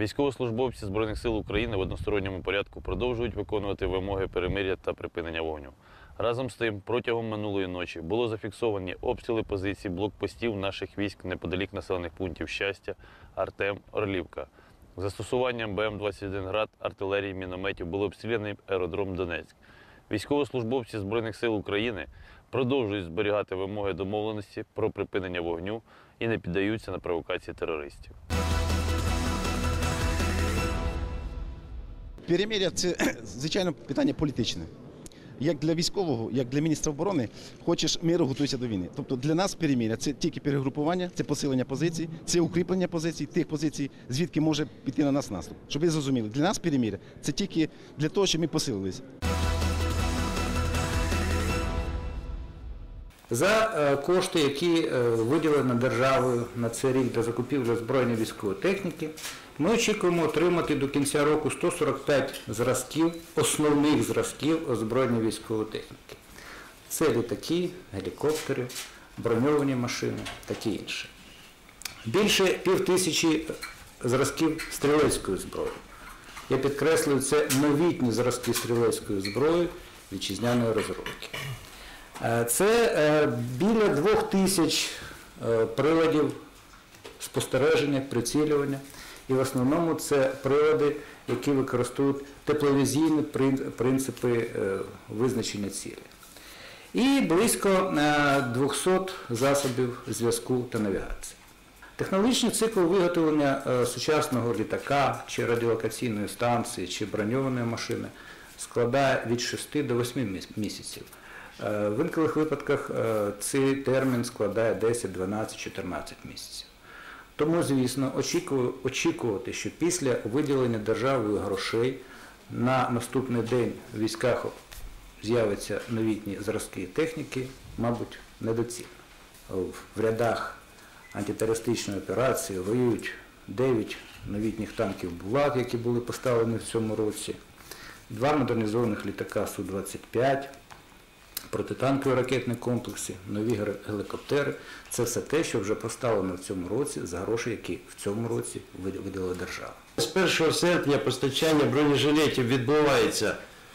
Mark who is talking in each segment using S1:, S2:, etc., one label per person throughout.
S1: Військовослужбовці Збройних сил України в односторонньому порядку продовжують виконувати вимоги перемир'я та припинення вогню. Разом з тим, протягом минулої ночі було зафіксовані обстріли позицій блокпостів наших військ неподалік населених пунктів Щастя, Артем, Орлівка. З застосуванням БМ-21 «Град», артилерії, мінометів було обстріляний аеродром Донецьк. Військовослужбовці Збройних сил України продовжують зберігати вимоги домовленості про припинення вогню і не піддаються на провокації терористів.
S2: Перемир'я – це, звичайно, питання політичне. Як для військового, як для міністра оборони, хочеш миру – готуйся до війни. Тобто для нас перемир'я – це тільки перегрупування, це посилення позицій, це укріплення позицій, тих позицій, звідки може піти на нас наступ. Щоб ви зрозуміли, для нас перемир'я – це тільки для того, щоб ми посилилися.
S3: За кошти, які виділені державою на цей рік для закупівлі збройної військової техніки, ми очікуємо отримати до кінця року 145 зразків, основних зразків озброєння військової техніки. Це літаки, гелікоптери, броньовані машини, таке інше. Більше 5000 зразків стрілецької зброї. Я підкреслюю, це новітні зразки стрілецької зброї вітчизняної розробки. Це біля 2000 приладів спостереження, прицілювання. І в основному це прилади, які використовують тепловізійні принципи визначення цілі. І близько 200 засобів зв'язку та навігації. Технологічний цикл виготовлення сучасного літака, чи радіолокаційної станції, чи броньованої машини складає від 6 до 8 місяців. В інших випадках цей термін складає 10, 12, 14 місяців. Тому, звісно, очікувати, що після виділення державою грошей на наступний день в військах з'являться новітні зразки техніки, мабуть, недоцільно. В рядах антитерористичної операції воюють 9 новітніх танків «Булат», які були поставлені в цьому році, 2 модернізованих літака Су-25, протитанкові ракетні комплекси, нові гелікоптери – це все те, що вже поставлено в цьому році за гроші, які в цьому році виділила держава.
S4: З 1 серпня постачання бронежилетів відбувається,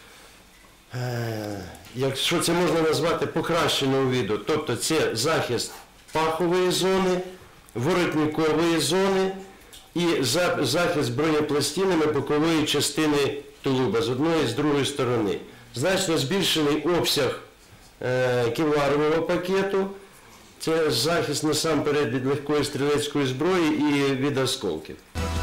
S4: якщо це можна назвати, покращеного виду. Тобто це захист пахової зони, воротникової зони і захист бронепластинами бокової частини тулуба з одної і з другої сторони. Значно збільшений обсяг кевларового пакету, це захист насамперед від легкої стрілецької зброї і від осколків.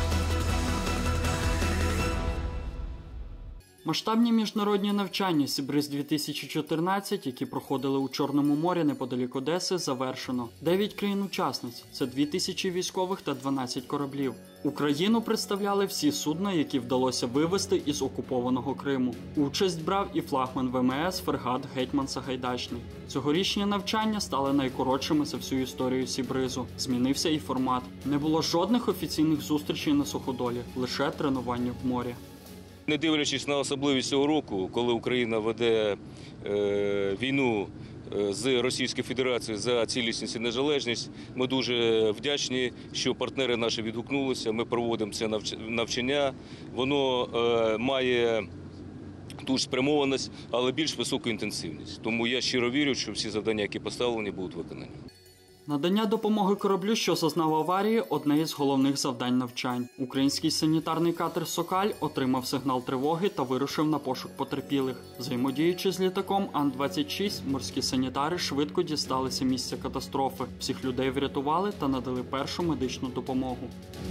S5: Масштабні міжнародні навчання «Сібриз-2014», які проходили у Чорному морі неподалік Одеси, завершено. 9 країн-учасниць – це 2000 військових та 12 кораблів. Україну представляли всі судна, які вдалося вивезти із окупованого Криму. Участь брав і флагман ВМС фрегат «Гетьман Сагайдачний». Цьогорічні навчання стали найкоротшими за всю історію Сібризу. Змінився і формат. Не було жодних офіційних зустрічей на суходолі, лише тренування в морі.
S6: Не дивлячись на особливість цього року, коли Україна веде війну з Російською Федерацією за цілісність і незалежність, ми дуже вдячні, що партнери наші відгукнулися, ми проводимо це навчання. Воно має ту ж спрямованість, але більш високу інтенсивність. Тому я щиро вірю, що всі завдання, які поставлені, будуть виконані.
S5: Надання допомоги кораблю, що зазнав аварії – одне із головних завдань навчань. Український санітарний катер «Сокаль» отримав сигнал тривоги та вирушив на пошук потерпілих. Взаємодіючи з літаком Ан-26, морські санітари швидко дісталися місця катастрофи. Всіх людей врятували та надали першу медичну допомогу.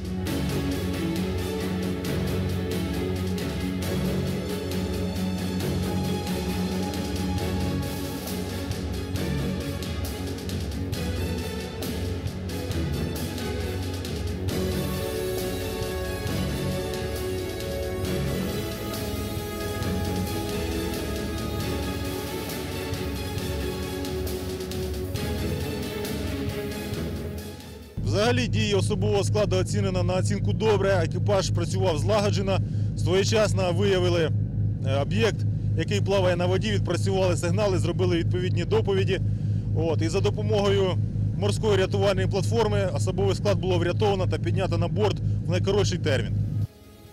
S7: Взагалі дії особового складу оцінено на оцінку добре, екіпаж працював злагоджено, своєчасно виявили об'єкт, який плаває на воді, відпрацювали сигнали, зробили відповідні доповіді. І за допомогою морської рятувальної платформи особовий склад було врятовано та піднято на борт в найкоротший термін.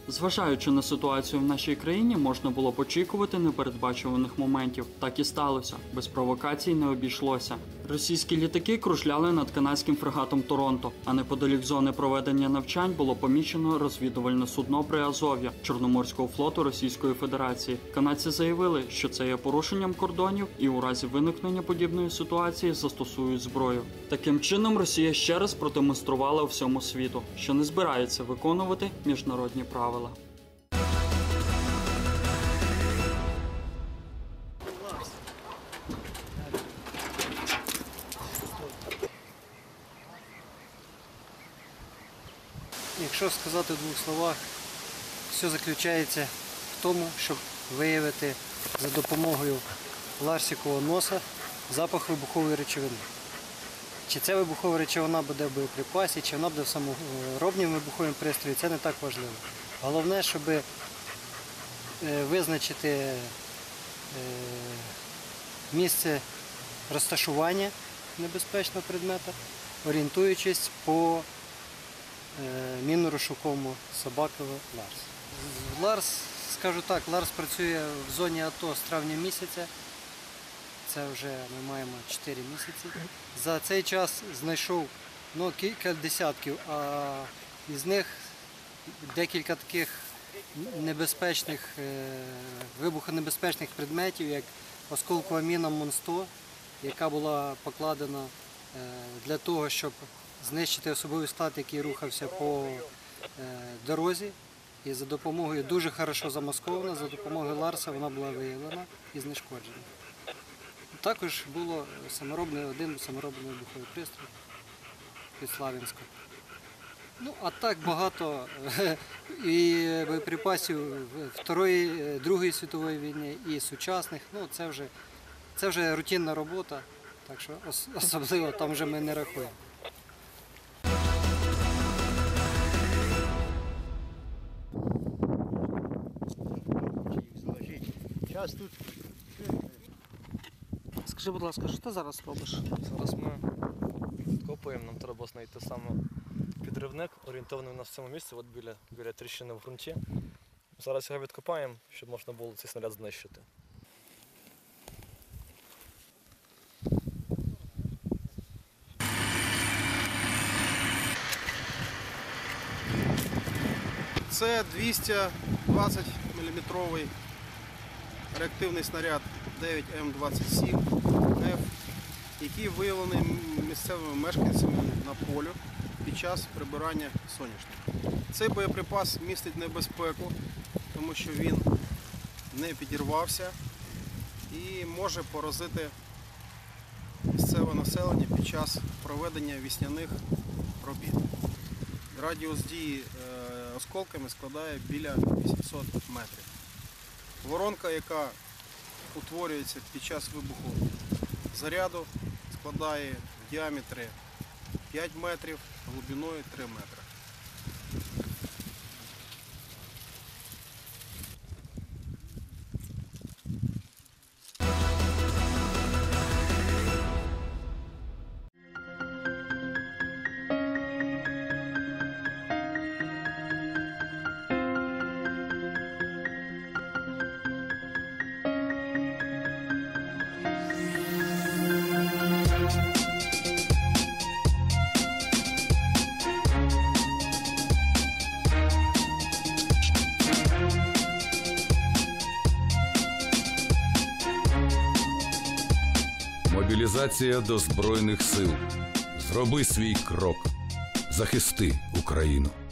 S5: Зважаючи на ситуацію в нашій країні, можна було б очікувати непередбачуваних моментів. Так і сталося. Без провокацій не обійшлося. Російські літаки кружляли над канадським фрегатом «Торонто», а неподалік зони проведення навчань було помічено розвідувальне судно «Приазов'я» Чорноморського флоту Російської Федерації. Канадці заявили, що це є порушенням кордонів і у разі виникнення подібної ситуації застосують зброю. Таким чином, Росія ще раз продемонструвала всьому світу, що не збирається виконувати міжнародні правила.
S8: Якщо сказати в двох словах, все заключається в тому, щоб виявити за допомогою ларсикового носа запах вибухової речовини. Чи ця вибухова речовина буде в боєприпасі, чи вона буде в саморобному вибуховому пристрої, це не так важливо. Головне, щоб визначити місце розташування небезпечного предмета, орієнтуючись по мінно-розшуковому собакову Ларс. Ларс, скажу так, Ларс працює в зоні АТО з травня місяця. Це вже ми маємо 4 місяці. За цей час знайшов кілька десятків, а із них декілька таких небезпечних, вибухонебезпечних предметів, як осколкова міна МОН-100, яка була покладена для того, щоб знищити особовий склад, який рухався по дорозі. І за допомогою, дуже хорошо замаскована, за допомогою Ларса вона була виявлена і знешкоджена. Також було один саморобний вибуховий пристрій під Славянськом. Ну, а так багато і боєприпасів Другої світової війни, і сучасних. Ну, це вже рутинна робота, так що особливо там вже ми не рахуємо.
S9: Скажи, будь ласка, що ти зараз робиш?
S10: Зараз ми копаємо, нам треба знайти саме підривник, орієнтований у нас в цьому місці, от біля тріщини в ґрунті. Зараз його відкопаємо, щоб можна було цей снаряд знищити.
S11: Це 220 мм реактивний снаряд 9М27Ф, який виявлений місцевими мешканцями на полю під час прибирання соняшника. Цей боєприпас містить небезпеку, тому що він не підірвався і може поразити місцеве населення під час проведення весняних робіт. Радіус дії осколками складає біля 800 метрів. Воронка, яка утворюється під час вибуху заряду, складає в діаметрі 5 метрів, глибиною 3 метри.
S12: Мобілізація до Збройних сил. Зроби свій крок. Захисти Україну.